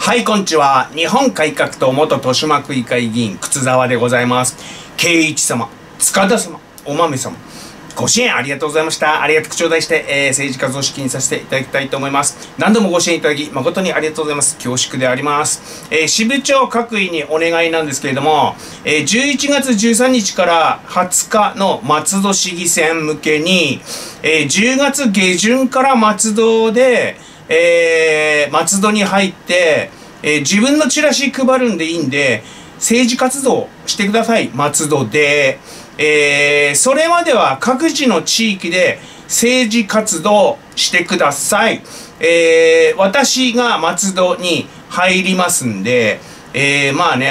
はい、こんにちは。日本改革党元豊島区議会議員、靴沢でございます。圭一様、塚田様、お豆様、ご支援ありがとうございました。ありがたく頂戴して、政治活動資金させていただきたいと思います。何度もご支援いただき、誠にありがとうございます。恐縮であります。支部長各位にお願いなんですけれども、11月13日から20日の松戸市議選向けに、10月下旬から松戸で、松戸に入って、自分のチラシ配るんでいいんで、政治活動してください、松戸で。それまでは各自の地域で政治活動してください。私が松戸に入りますんで、まあね、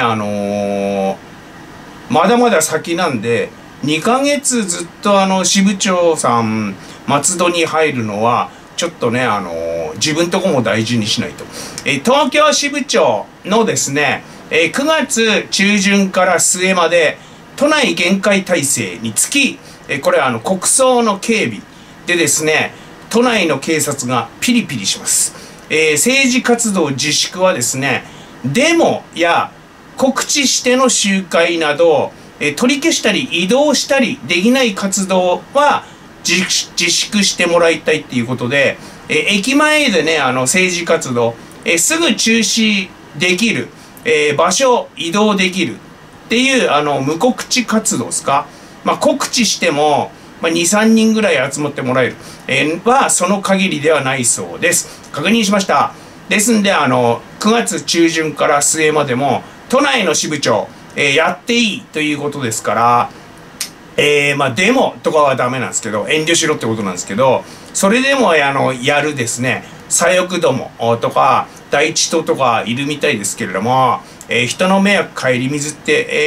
まだまだ先なんで、2ヶ月ずっと支部長さん、松戸に入るのは、ちょっとね、自分とこも大事にしないと。東京支部長のですね、9月中旬から末まで、都内厳戒態勢につき、これは国葬の警備でですね、都内の警察がピリピリします。政治活動自粛はですね、デモや告知しての集会など、取り消したり移動したりできない活動は、自粛してもらいたいっていうことで、駅前でね、政治活動、すぐ中止できる、場所移動できるっていう、無告知活動ですか。まあ、告知しても、2、3人ぐらい集まってもらえる、は、その限りではないそうです。確認しました。ですんで、9月中旬から末までも、都内の支部長、やっていいということですから、まあ、デモとかはダメなんですけど、遠慮しろってことなんですけど、それでも、やるですね、左翼どもとか、第一党とかいるみたいですけれども、人の迷惑顧みずって、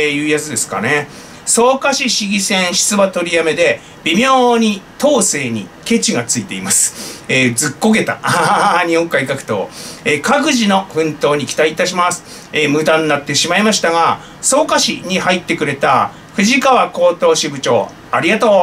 いうやつですかね。草加市市議選出馬取りやめで、微妙に党勢にケチがついています。ずっこけた。日本改革党。各自の奮闘に期待いたします。無駄になってしまいましたが、草加市に入ってくれた藤川高等支部長、ありがとう。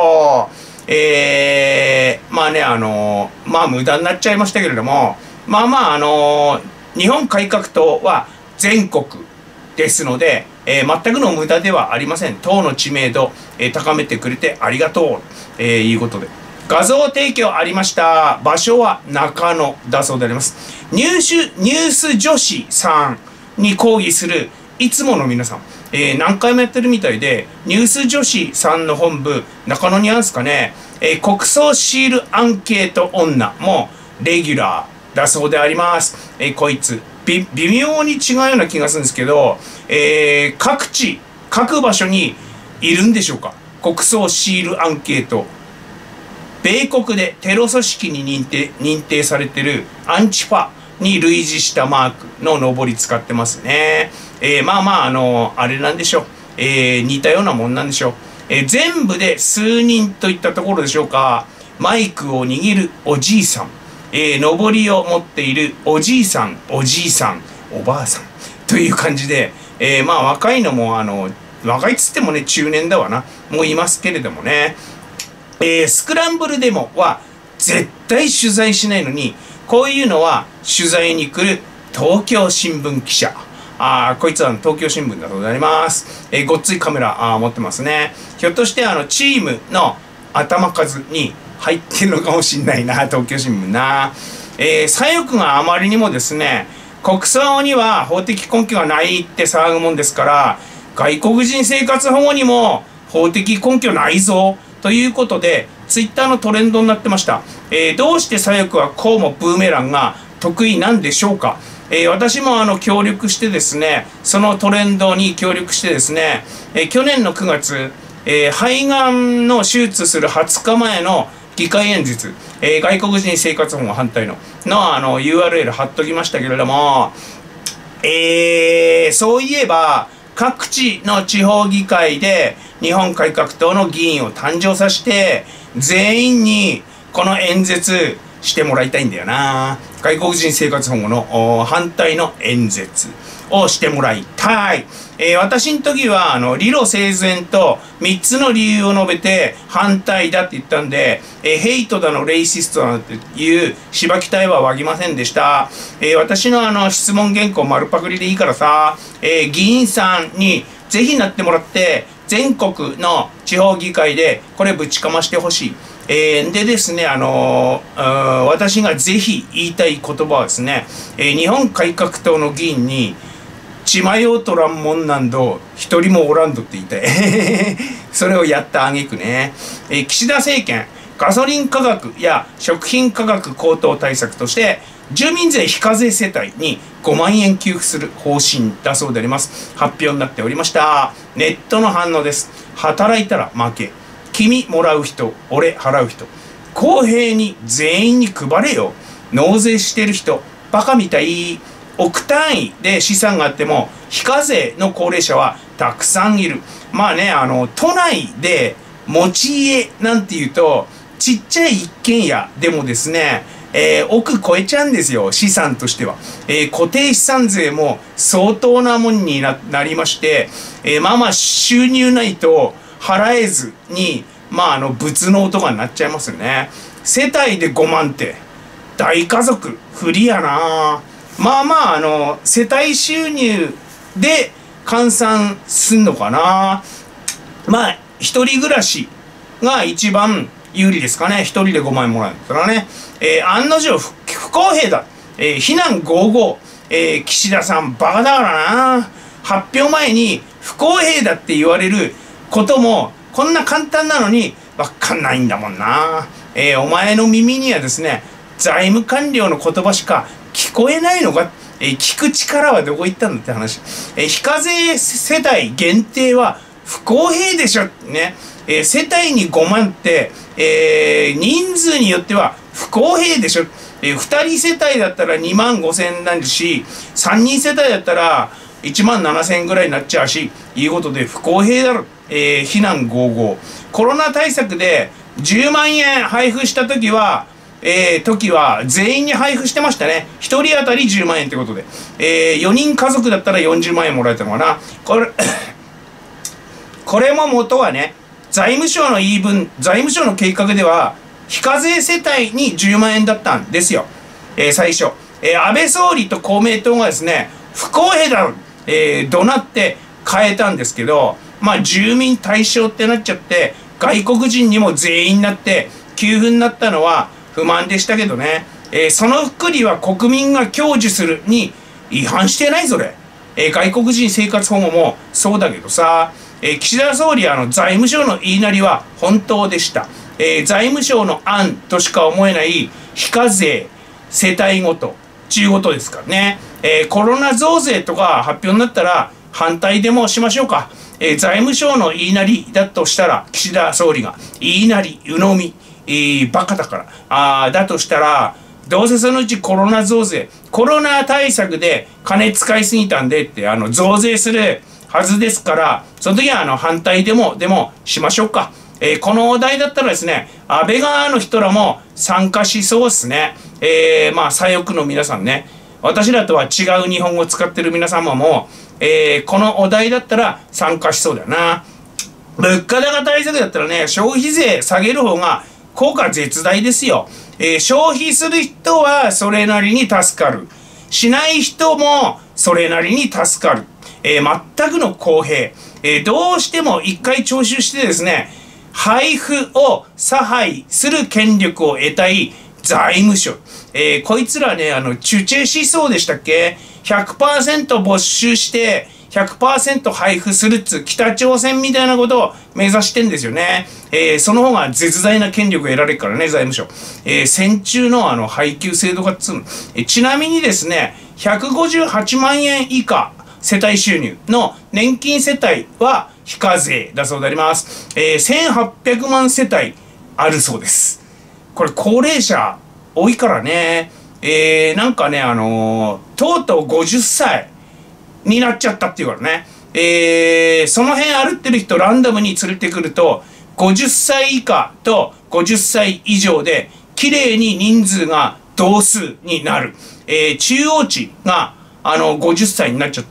まあね、まあ無駄になっちゃいましたけれども、日本改革党は全国ですので、全くの無駄ではありません。党の知名度、高めてくれてありがとう、いうことで。画像提供ありました。場所は中野だそうであります。ニュース女子さんに抗議するいつもの皆さん。何回もやってるみたいで、ニュース女子さんの本部、中野にあるんですかね、国葬シールアンケート女もレギュラーだそうであります。こいつ、微妙に違うような気がするんですけど、各地、各場所にいるんでしょうか。国葬シールアンケート。米国でテロ組織に認定されてるアンチファに類似したマークの上り使ってますね。あれなんでしょう。似たようなもんなんでしょう。全部で数人といったところでしょうか。マイクを握るおじいさん。上りを持っているおじいさん、おじいさん、おばあさん。という感じで、若いのも、若いっつってもね、中年だわな。もういますけれどもね。スクランブルデモは絶対取材しないのに、こういうのは取材に来る東京新聞記者。こいつは東京新聞だとなります。ごっついカメラ持ってますね。ひょっとしてチームの頭数に入ってるのかもしんないな、東京新聞な。左翼があまりにもですね、国葬には法的根拠がないって騒ぐもんですから、外国人生活保護にも法的根拠ないぞ、ということで、ツイッターのトレンドになってました。どうして左翼はこうもブーメランが得意なんでしょうか。私も協力してですね、そのトレンドに協力してですね、去年の9月、肺がんの手術する20日前の議会演説、外国人生活保護反対の URL 貼っときましたけれども、そういえば各地の地方議会で日本改革党の議員を誕生させて全員にこの演説してもらいたいんだよな。外国人生活保護の反対の演説をしてもらいたい。私の時は、理路整然と3つの理由を述べて反対だって言ったんで、ヘイトだの、レイシストだのっていう芝木隊はわぎませんでした。私の質問原稿丸パクリでいいからさ、議員さんにぜひなってもらって、全国の地方議会でこれぶちかましてほしい。でですね、私がぜひ言いたい言葉はですね、日本改革党の議員に、血迷うとらんもんなんど、一人もおらんどって言いたい。それをやった挙句ね、岸田政権、ガソリン価格や食品価格高騰対策として、住民税非課税世帯に5万円給付する方針だそうであります。発表になっておりました。ネットの反応です。働いたら負け。君もらう人、俺払う人。公平に全員に配れよ。納税してる人、バカみたい。億単位で資産があっても、非課税の高齢者はたくさんいる。まあね、都内で持ち家なんていうと、ちっちゃい一軒家でもですね、億超えちゃうんですよ、資産としては。固定資産税も相当なもんに なりまして、収入ないと払えずに、物の音が鳴っちゃいますよね。世帯で5万って、大家族、不利やな。世帯収入で換算すんのかな。一人暮らしが一番有利ですかね。一人で5万円もらうんだからね。案の定不公平だ。非難合々。岸田さんバカだからな。発表前に不公平だって言われることもこんな簡単なのにわかんないんだもんな。お前の耳にはですね、財務官僚の言葉しか聞こえないのか。聞く力はどこ行ったんだって話。非課税世帯限定は不公平でしょ。ね。世帯に5万って、人数によっては不公平でしょ。2人世帯だったら2万5千円になるし、3人世帯だったら1万7千円ぐらいになっちゃうし、いうことで不公平だろ。非難合々。コロナ対策で10万円配布した時は全員に配布してましたね。1人当たり10万円ってことで。4人家族だったら40万円もらえたのかな。これも元はね、財務省の言い分、財務省の計画では、非課税世帯に10万円だったんですよ。最初。安倍総理と公明党がですね、不公平だろ、怒鳴って変えたんですけど、住民対象ってなっちゃって、外国人にも全員になって、給付になったのは不満でしたけどね。その福利は国民が享受するに違反してないそれ。外国人生活保護もそうだけどさ、岸田総理財務省の言いなりは本当でした。財務省の案としか思えない非課税世帯ごと中ごとですからね。コロナ増税とか発表になったら反対でもしましょうか。財務省の言いなりだとしたら、岸田総理が言いなり鵜呑み、バカだからだとしたら、どうせそのうちコロナ増税、コロナ対策で金使いすぎたんでって増税するはずですから、その時は反対でもしましょうか。このお題だったらですね、安倍側の人らも参加しそうですね。左翼の皆さんね、私らとは違う日本語を使ってる皆様も、このお題だったら参加しそうだよな。物価高対策だったらね、消費税下げる方が効果絶大ですよ。消費する人はそれなりに助かる。しない人もそれなりに助かる。全くの公平。どうしても一回徴収してですね、配布を差配する権力を得たい財務省。こいつらね、チュチェ思想でしたっけ？ 100% 没収して、100% 配布するっつ北朝鮮みたいなことを目指してんですよね。その方が絶大な権力を得られるからね、財務省。戦中の配給制度がっつうの。ちなみにですね、158万円以下世帯収入の年金世帯は非課税だそうであります。1800万世帯あるそうです。これ高齢者多いからね。なんかね、とうとう50歳になっちゃったっていうからね。その辺歩ってる人ランダムに連れてくると、50歳以下と50歳以上で、綺麗に人数が同数になる。中央値が 50歳になっちゃった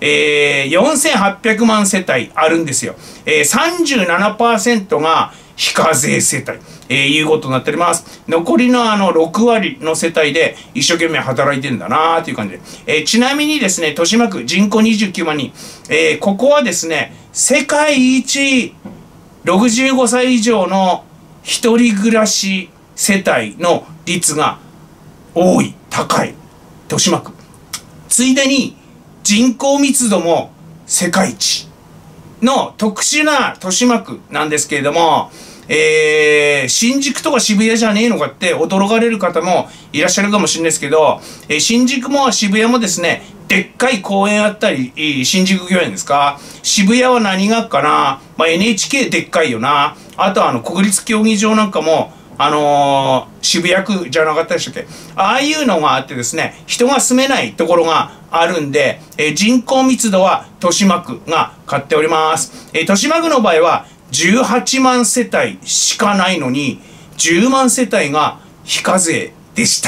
。4800万世帯あるんですよ。37% が非課税世帯。いうことになっております。残りの6割の世帯で一生懸命働いてんだなーという感じで。ちなみにですね、豊島区人口29万人。ここはですね、世界一65歳以上の一人暮らし世帯の率が多い、高い、豊島区。ついでに人口密度も世界一の特殊な豊島区なんですけれども、新宿とか渋谷じゃねえのかって驚かれる方もいらっしゃるかもしれないですけど、新宿も渋谷もですね、でっかい公園あったり、新宿御苑ですか。渋谷は何があっかな。NHK でっかいよな。あと国立競技場なんかも、渋谷区じゃなかったでしたっけ。ああいうのがあってですね、人が住めないところがあるんで、人口密度は豊島区が勝っております。豊島区の場合は18万世帯しかないのに、10万世帯が非課税でした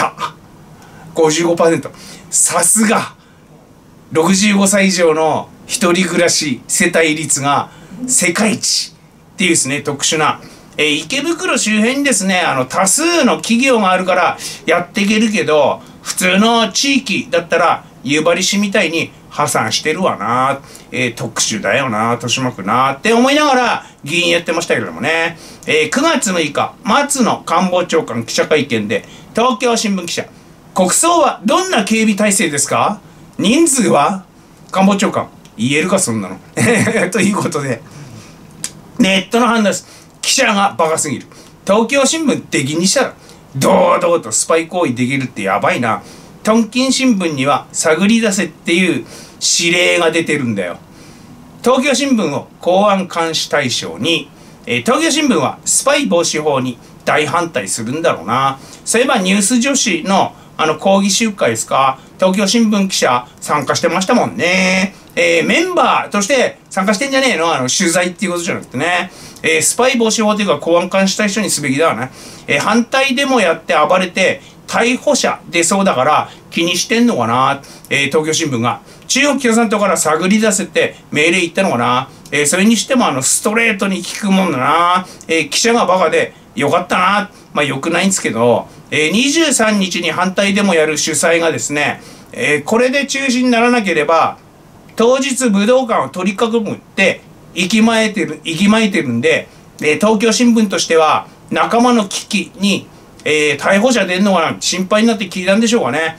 。55%。さすが、65歳以上の一人暮らし世帯率が世界一っていうですね、特殊な。池袋周辺にですね、多数の企業があるからやっていけるけど、普通の地域だったら、夕張市みたいに破産してるわな、特殊だよな、豊島区なって思いながら議員やってましたけれどもね。9月6日、松野官房長官記者会見で、東京新聞記者、国葬はどんな警備体制ですか？人数は？官房長官、言えるかそんなの。ということで、ネットの判断です。記者がバカすぎる。東京新聞敵にしたら、堂々とスパイ行為できるってやばいな。トンキン新聞には探り出せっていう指令が出てるんだよ。東京新聞を公安監視対象に、東京新聞はスパイ防止法に大反対するんだろうな。そういえばニュース女子の抗議集会ですか、東京新聞記者参加してましたもんね。メンバーとして参加してんじゃねえの、取材っていうことじゃなくてね。スパイ防止法というか公安監視対象にすべきだわね。反対デモやって暴れて逮捕者出そうだから気にしてんのかな。東京新聞が中国共産党から探り出せって命令言ったのかな。それにしてもストレートに聞くもんだな。記者がバカでよかったな。まあよくないんですけど、23日に反対デモやる主催がですね、これで中止にならなければ当日武道館を取り囲むって息巻いてるんで、東京新聞としては仲間の危機に、逮捕者出んのかな心配になって聞いたんでしょうかね。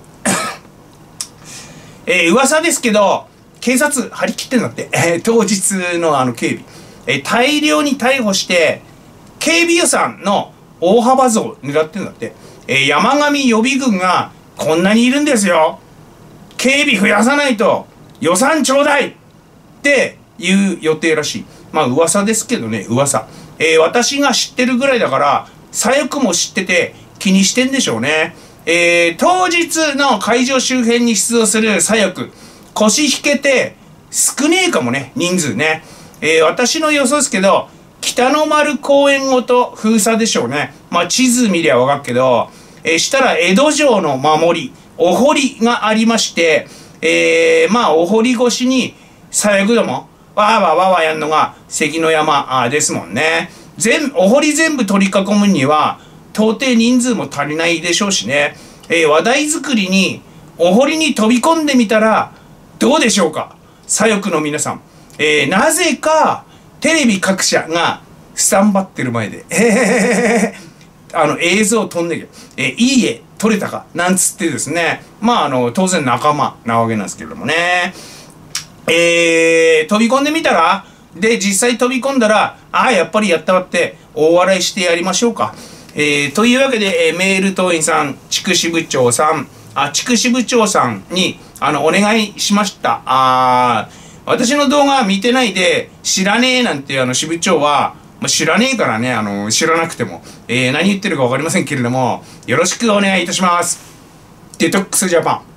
噂ですけど警察張り切ってんだって、当日の警備、大量に逮捕して警備予算の大幅増を狙ってんだって、山上予備軍がこんなにいるんですよ。警備増やさないと予算ちょうだいっていう予定らしい。まあ噂ですけどね、噂。私が知ってるぐらいだから左翼も知ってて気にしてんでしょうね。当日の会場周辺に出動する左翼、腰引けて少ねえかもね、人数ね。私の予想ですけど、北の丸公園ごと封鎖でしょうね。まあ地図見りゃわかるけど、したら江戸城の守り、お堀がありまして、まあお堀越しに左翼ども、わーわーわーわーやんのが関の山ですもんね。お堀全部取り囲むには、到底人数も足りないでしょうしね。話題作りに、お堀に飛び込んでみたら、どうでしょうか、左翼の皆さん。なぜか、テレビ各社がスタンバってる前で、映像飛んでいい絵撮れたかなんつってですね、まあ当然仲間なわけなんですけれどもね。飛び込んでみたら、で実際飛び込んだら、ああやっぱりやったわって大笑いしてやりましょうか。というわけで、メール党員さん、地区支部長さんにお願いしました。私の動画見てないで知らねえなんて支部長は、知らねえからね、知らなくても、何言ってるか分かりませんけれども、よろしくお願いいたします。デトックスジャパン。